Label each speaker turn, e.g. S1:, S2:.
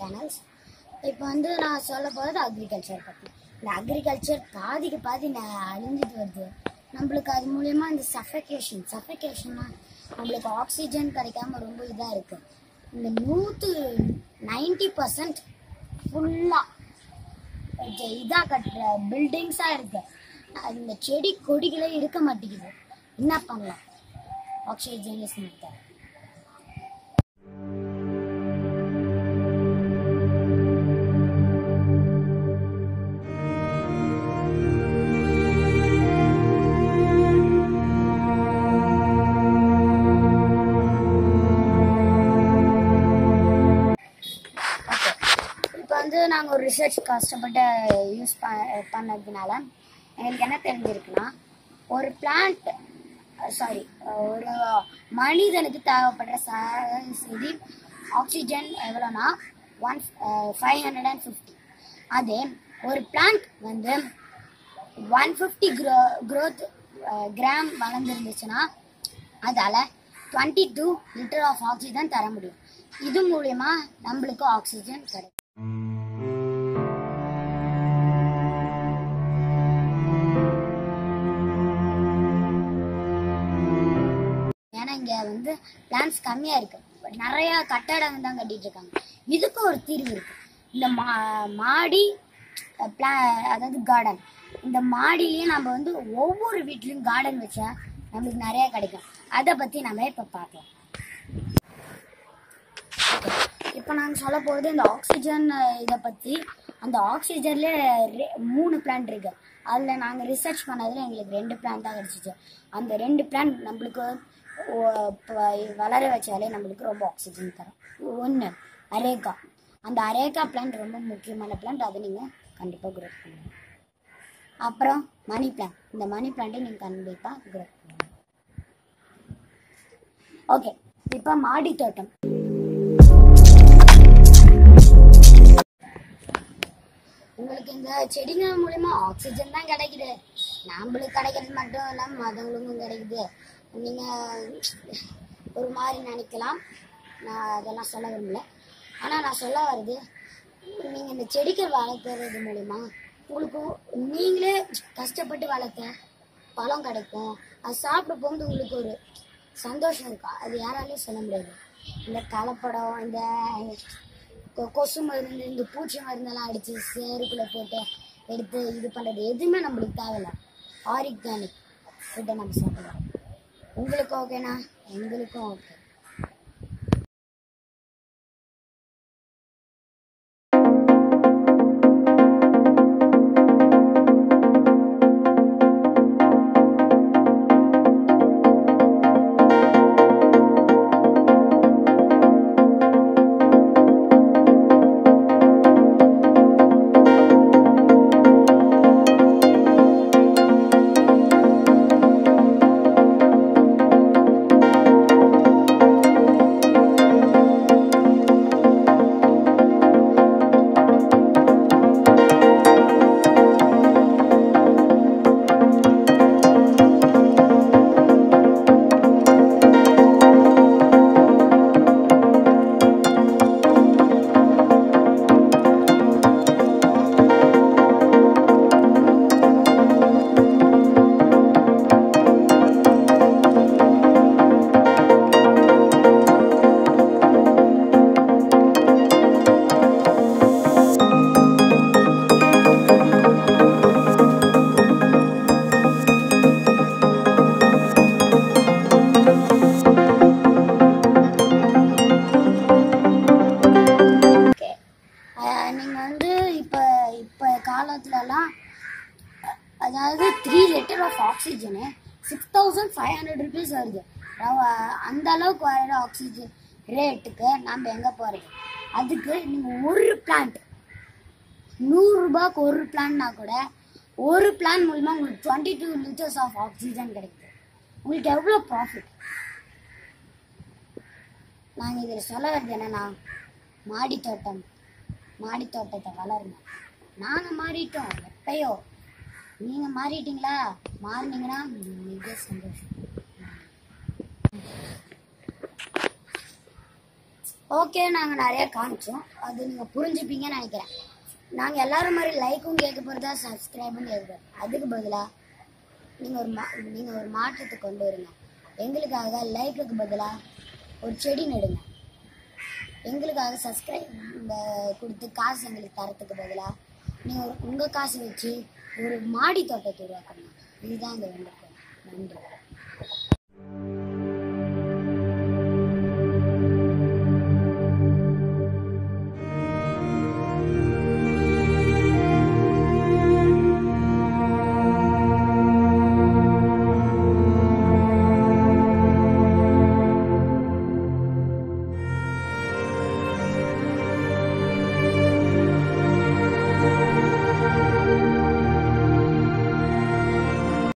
S1: Channels. இப்போ வந்து நான் சொல்ல போகிறது அக்ரிகல்ச்சர் பற்றி. இந்த அக்ரிகல்ச்சர் பாதிக்கு பாதி அழிஞ்சிட்டு வருது. நம்மளுக்கு அது மூலயமா இந்த சஃபகேஷன்னா நம்மளுக்கு ஆக்சிஜன் கிடைக்காம ரொம்ப இதாக இருக்குது. இந்த 90% ஃபுல்லாக இதாக கட்டுற பில்டிங்ஸாக இருக்குது. இந்த செடி கொடிகளே இருக்க மாட்டேங்குது. என்ன பண்ணலாம்? Oxygen is not there. நாங்கள் ஒரு ரிசர்ச் கஷ்டப்பட்டு யூஸ் பண்ணதுனால எங்களுக்கு என்ன தெரிஞ்சிருக்குன்னா, ஒரு மனிதனுக்கு தேவைப்படுற சராசரி ஆக்சிஜன் எவ்வளோனா 550. அதே ஒரு பிளான்ட் வந்து 150 கிராம் வளர்ந்துருந்துச்சுன்னா அதால் 22 லிட்டர் ஆஃப் ஆக்சிஜன் தர முடியும். இது மூலயமா நம்மளுக்கு ஆக்சிஜன் கிடைக்கும். ஏன்னா இங்கே வந்து பிளான்ஸ் கம்மியாக இருக்குது. பட் நிறையா கட்டடங்கள் தான் கட்டிகிட்டு இருக்காங்க. இதுக்கு ஒரு தீர்வு இருக்குது. இந்த மாடி அதாவது கார்டன். இந்த மாடியிலேயே நம்ம வந்து ஒவ்வொரு வீட்லேயும் கார்டன் வச்சா நம்மளுக்கு நிறையா கிடைக்கும். அதை பற்றி நம்ம இப்போ பார்க்கலாம். இப்போ நாங்கள் சொல்ல போகிறது இந்த ஆக்சிஜன் இதை பற்றி. அந்த ஆக்சிஜன்லேயே 3 பிளான்ட் இருக்குது. அதில் நாங்கள் ரிசர்ச் பண்ணதில் எங்களுக்கு 2 பிளான்ட் தான் கிடச்சிச்சு. அந்த 2 பிளான்ட் நம்மளுக்கு வளர வச்சாலே நம்மளுக்கு ரொம்ப ஆக்சிஜன் தரும். ஒன்று அரேக்கா. அந்த அரேக்கா பிளான்ட் ரொம்ப முக்கியமான பிளான்ட். அதை நீங்கள் கண்டிப்பாக க்ரோத் பண்ணுங்கள். அப்புறம் மணி பிளான்ட். இந்த மணி பிளான்ட்டை நீங்கள் கண்டிப்பாக க்ரோத் பண்ணுங்கள். ஓகே, இப்போ மாடி தோட்டம். உங்களுக்கு இந்த செடிகள் மூலமா ஆக்சிஜன் தான் கிடைக்குது. நம்மளுக்கு கிடைக்கிறது மட்டும் இல்லாமல் மற்றவங்களுக்கும் கிடைக்குது. நீங்கள் ஒரு மாதிரி நினைக்கலாம். நான் அதெல்லாம் சொல்ல விரும்பல. ஆனால் நான் சொல்ல வர்றது, நீங்கள் இந்த செடிகள் வளர்க்குறது மூலிமா உங்களுக்கு நீங்களே கஷ்டப்பட்டு வளர்த்த பழம் கிடைக்கும். அது சாப்பிட போகும்போது உங்களுக்கு ஒரு சந்தோஷம் இருக்கும். அது யாராலையும் சொல்ல முடியாது. இந்த கலப்படம், இந்த கொசு மருந்து, இந்த பூச்சி மருந்தெல்லாம் அடித்து சேருக்குள்ளே போட்டு எடுத்து இது பண்ணுறது எதுவுமே நம்மளுக்கு தேவையில்லை. ஆர்கானிக் ஃபுட்டை நம்ம சாப்பிடலாம். உங்களுக்கு ஓகேண்ணா? எங்களுக்கும் ஓகே. காலத்துலலாம் அதாவது 3 லிட்டர் ஆஃப் ஆக்சிஜனு 6500 rupees வருது. அந்த அளவுக்கு வர ஆக்சிஜன் ரேட்டுக்கு நம்ம எங்கே போகிறது? அதுக்கு நீங்கள் ஒரு பிளான்ட் 100 ரூபாய்க்கு ஒரு பிளான்னா கூட ஒரு பிளான் மூலமாக உங்களுக்கு 22 லிட்டர்ஸ் ஆஃப் ஆக்சிஜன் கிடைக்குது. உங்களுக்கு எவ்வளோ ப்ராஃபிட்? நாங்கள் இதில் சொல்ல வருது என்னன்னா, மாடி தோட்டத்தை வளருங்க. நாங்கள் மாறிட்டோம் எப்பயோ. நீங்கள் மாறிட்டீங்களா? மாறினீங்கன்னா மிக சந்தோஷம். ஓகே, நாங்கள் நிறைய காமிச்சோம், அது நீங்கள் புரிஞ்சுப்பீங்கன்னு நினைக்கிறேன். நாங்கள் எல்லாரும் மாதிரி லைக்கும் கேட்க போகிறதா, சப்ஸ்கிரைபும் கேட்க போகிறோம். அதுக்கு பதிலாக நீங்கள் ஒரு மாற்றத்தை கொண்டு வருங்க. எங்களுக்காக லைக்குக்கு பதிலாக ஒரு செடி நடுங்க. எங்களுக்காக சப்ஸ்கிரைப் கொடுத்து காசு எங்களுக்கு தரத்துக்கு பதிலாக நீங்கள் உங்கள் காசு வச்சு ஒரு மாடி தோட்டத்தை உருவாக்கணும். இதுதான் இந்த வேண்டுகோள். நன்றி.